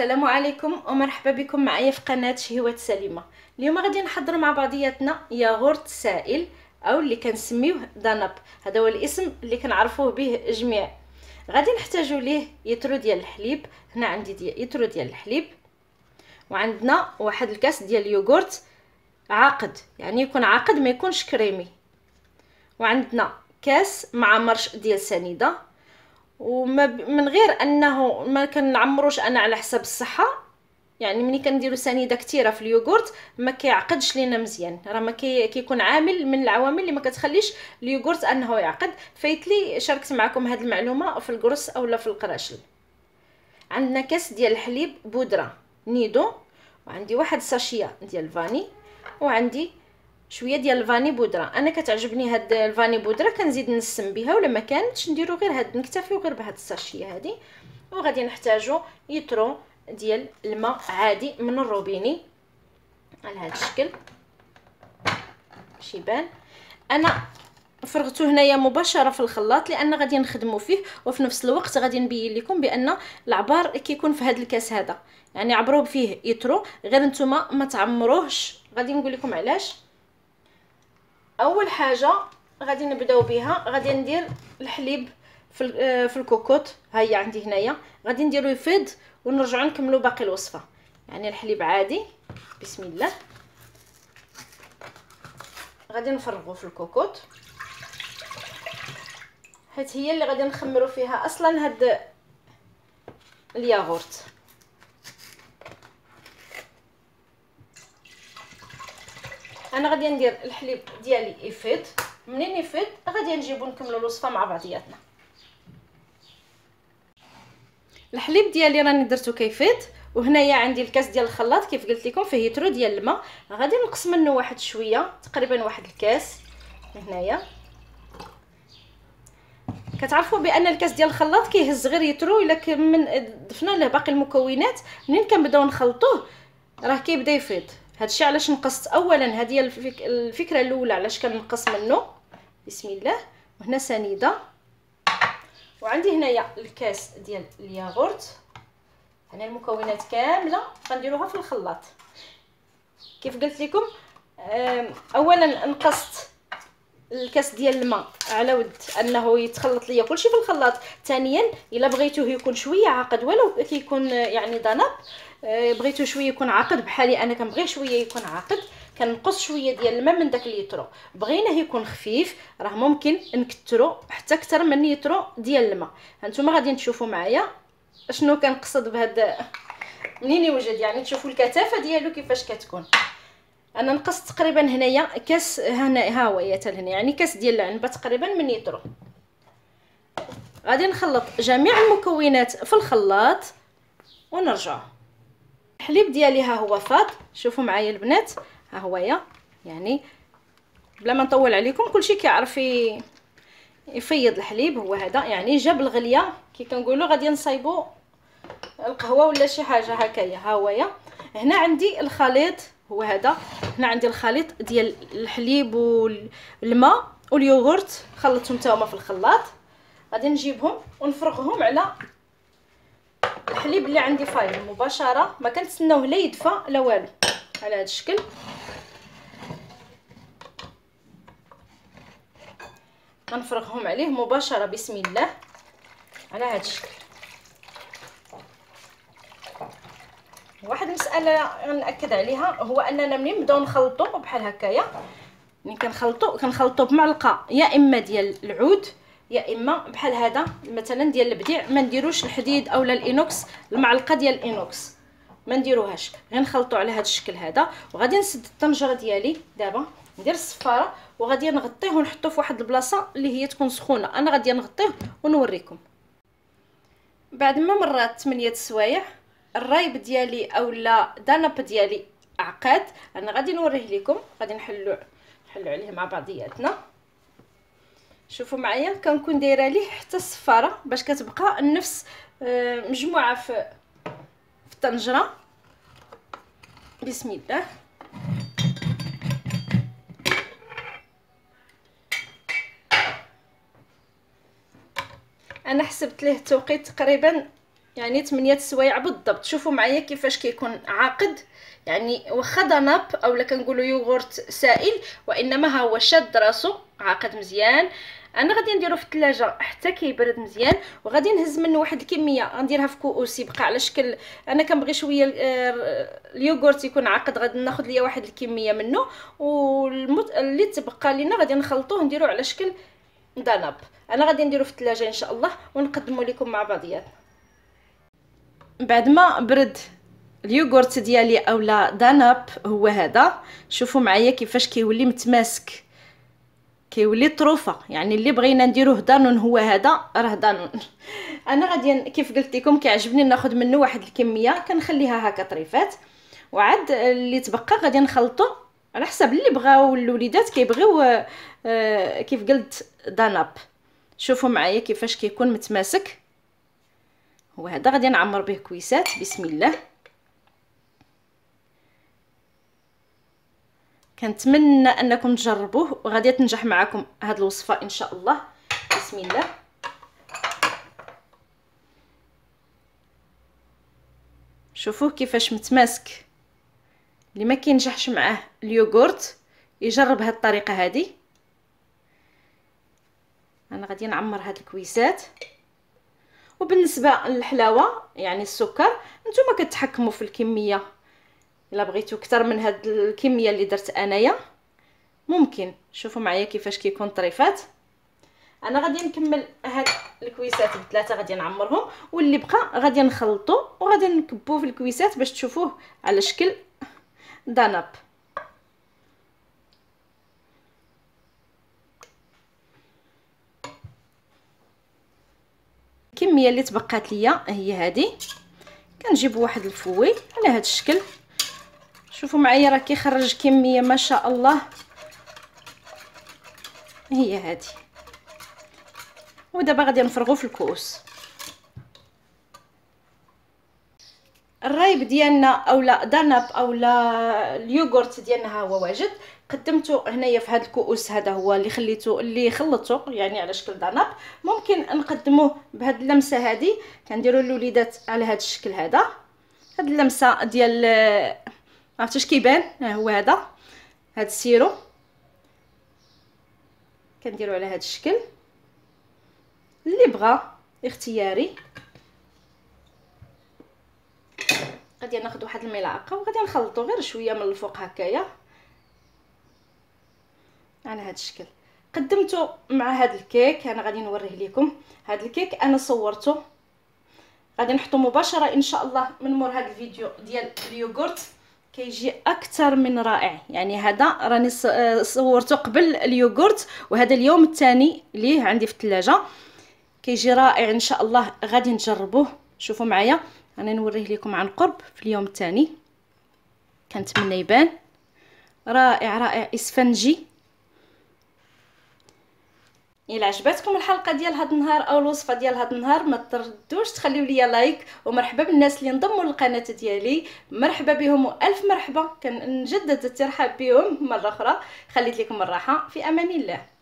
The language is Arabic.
السلام عليكم ومرحبا بكم معايا في قناه شهوات سليمه. اليوم غادي نحضر مع بعضياتنا ياغورت سائل او اللي كنسميوه داناب. هذا هو الاسم اللي كنعرفوه به جميع. غادي نحتاجوا ليه يترو ديال الحليب. هنا عندي يترو ديال الحليب، وعندنا واحد الكاس ديال اليوغورت عاقد، يعني يكون عاقد ما يكونش كريمي، وعندنا كاس مع مرش ديال سنيده. وما من غير انه ما كنعمروش انا على حساب الصحه، يعني ملي كنديروا سنيده كثيره في اليوغورت ما كيعقدش لينا مزيان، راه ما كيكون عامل من العوامل اللي ما كتخليش اليوغورت انه يعقد. فايتلي شاركت معكم هذه المعلومه في القرص اولا في القراشل. عندنا كاس ديال الحليب بودره نيدو، وعندي واحد ساشيه ديال الفاني، وعندي شويه ديال الفاني بودره. انا كتعجبني هاد الفاني بودره كنزيد نسم بها، ولا ما كانتش نديرو غير هاد، نكتفيو غير بهاد الساشيه هادي. وغادي نحتاجو يترو ديال الماء عادي من الروبيني على هذا الشكل باش يبان. انا فرغته هنايا مباشره في الخلاط لان غادي نخدموا فيه، وفي نفس الوقت غادي نبين لكم بان العبار كيكون في هذا الكاس هذا، يعني عبروه فيه يترو، غير نتوما ما تعمروهش. غادي نقول لكم علاش. اول حاجه غادي نبداو بها، غادي ندير الحليب في الكوكوط. ها هي عندي هنايا، غادي نديرو يفيض ونرجعوا نكملوا باقي الوصفه. يعني الحليب عادي، بسم الله، غادي نفرغوه في الكوكوط، حيت هي اللي غادي نخمروا فيها اصلا هاد الياغورت. انا غادي ندير الحليب ديالي يفيض، منين يفيض غادي نجيبو نكملوا الوصفه مع بعضياتنا. الحليب ديالي راني درتو كيفيض، وهنايا عندي الكاس ديال الخلاط كيف قلت لكم فيه يترو ديال الماء. غادي نقص منه واحد شويه، تقريبا واحد الكاس هنايا. كتعرفوا بان الكاس ديال الخلاط كيهز غير يترو، الا من ضفنا له باقي المكونات منين كنبداو نخلطوه راه كيبدا يفيض. هادشي علاش نقصت. اولا هذه الفكره الاولى علاش كنقص منه. بسم الله. وهنا سنيده، وعندي هنايا الكاس ديال الياغورت. يعني المكونات كامله غنديروها في الخلاط كيف قلت لكم. اولا نقصت الكاس ديال الماء على ود انه يتخلط ليا كلشي في الخلاط. ثانيا الا بغيتوه يكون شويه عاقد، ولو كيكون يعني ضناب، بغيتو شويه يكون عاقد بحالي انا كنبغي شويه يكون عاقد، كنقص شويه ديال الماء من داك الليترو. بغيناه يكون خفيف راه ممكن نكثروا حتى اكثر من لتر ديال الماء. هانتوما غادي تشوفوا معايا شنو كنقصد بهذا منين يوجد، يعني تشوفوا الكثافه ديالو كيفاش كتكون. انا نقصت تقريبا هنايا كاس، ها هو هنا يعني كاس ديال العنبه تقريبا من لتر. غادي نخلط جميع المكونات في الخلاط ونرجع. الحليب ديالي ها هو فاض، شوفوا معايا البنات، ها هو يعني بلا ما نطول عليكم كلشي كيعرف يفيض الحليب. هو هذا يعني جاب الغليه كي كنقولوا غادي نصايبوا القهوه ولا شي حاجه هكايا. ها هو هنا عندي الخليط، هو هذا. هنا عندي الخليط ديال الحليب والماء واليوغورت، خلطتهم تاهما في الخلاط. غادي نجيبهم ونفرغهم على الحليب اللي عندي فايض مباشره، ما كنتسناوه لا يدفى لا والو، على هذا الشكل. غنفرغهم عليه مباشره بسم الله على هذا الشكل. واحد المساله غنأكد عليها، هو اننا ملي نبداو نخلطوا بحال هكايا، ملي كنخلطوا بمعلقه يا اما ديال العود يا اما بحال هذا مثلا ديال البديع، ما نديروش الحديد اولا الانوكس، المعلقه ديال الانوكس ما نديروهاش، غير نخلطوا على هذا الشكل هذا. وغادي نسد الطنجره ديالي دابا، ندير الصفاره وغادي نغطيه ونحطوه في واحد البلاصه اللي هي تكون سخونه. انا غادي نغطيه ونوريكم. بعد ما مرات 8 سوايع الرايب ديالي اولا داناب ديالي عقاد، انا غادي نوريه لكم. غادي نحلو عليه مع بعضياتنا. شوفوا معايا كنكون دايره ليه حتى الصفاره باش كتبقى النفس مجموعه في الطنجره. بسم الله. انا حسبت ليه التوقيت تقريبا يعني 8 سوايع بالضبط. شوفوا معايا كيفاش كيكون عاقد، يعني واخا داناب اولا كنقولوا يوغورت سائل، وانما ها هو شاد راسو عاقد مزيان. انا غادي نديرو في الثلاجه حتى كيبرد مزيان، وغادي نهز منه واحد الكميه غنديرها في كؤوس يبقى على شكل. انا كنبغي شويه اليوغورت يكون عاقد، غادي ناخذ ليا واحد الكميه منه، واللي تبقى لينا غادي نخلطوه نديرو على شكل داناب. انا غادي نديرو في الثلاجه ان شاء الله ونقدمه لكم مع بعضياتنا. بعد ما برد اليوغورت ديالي اولا داناب هو هذا، شوفوا معايا كيفاش كيولي متماسك، كيولي طروفه. يعني اللي بغينا نديروه دانون هو هذا، راه دانون. انا غادي كيف قلت لكم كيعجبني ناخذ منه واحد الكميه كنخليها هكا طريفات، وعاد اللي تبقى غادي نخلطو على حسب اللي بغاو الوليدات كيبغيو. كيف قلت داناب. شوفوا معايا كيفاش كيكون متماسك، هو هذا غادي نعمر به كويسات. بسم الله. كنتمنى انكم تجربوه وغادي تنجح معكم هذه الوصفه ان شاء الله. بسم الله. شوفوه كيفاش متماسك. اللي ما كينجحش معاه اليوغورت يجرب هذه الطريقه هذه. انا غادي نعمر هاد الكويسات. وبالنسبه للحلاوه يعني السكر، نتوما كتحكموا في الكميه. الا بغيتو اكثر من هاد الكميه اللي درت انايا ممكن. شوفوا معايا كيفاش كيكون طريفات. انا غادي نكمل هاد الكويسات بثلاثه غادي نعمرهم، واللي بقى غادي نخلطو وغادي نكبوه في الكويسات باش تشوفوه على شكل داناب. الكميه اللي تبقات ليا هي هذه. كنجيب واحد الفوي على هذا الشكل. شوفوا معايا راه كيخرج كميه ما شاء الله. هي هذه. ودابا غادي نفرغو في الكؤوس. الرايب ديالنا اولا داناب اولا اليوغورت ديالنا ها هو واجد. قدمته هنايا في هذا الكؤوس، هذا هو اللي خليته اللي خلطته يعني على شكل داناب. ممكن نقدموه بهذه اللمسه هذه، كنديروا للوليدات على هذا الشكل هذا. هذه اللمسه ديال عرفتوا كيبان، ها هو هذا السيرو كنديروا على هذا الشكل. اللي بغى اختياري. غادي ناخذ واحد الملعقه وغادي نخلطو غير شويه من الفوق هكايا على هذا الشكل. قدمته مع هذا الكيك. انا غادي نوريه لكم. هذا الكيك انا صورته، غادي نحطو مباشره ان شاء الله من مور هذا الفيديو ديال اليوغورت. كيجي اكثر من رائع. يعني هذا راني صورته قبل اليوغورت، وهذا اليوم الثاني ليه عندي في الثلاجه. كيجي رائع ان شاء الله. غادي نجربوه. شوفوا معايا انا نوريه لكم عن قرب في اليوم الثاني. كنتمنى يبان رائع رائع اسفنجي. الا عجبتكم الحلقه ديال هذا النهار او الوصفه ديال هذا النهار، ما تردوش تخليو لي لايك. ومرحبا بالناس اللي انضموا للقناه ديالي، مرحبا بهم والف مرحبا. كنجدد الترحاب بهم مره اخرى. خليت لكم الراحه في امان الله.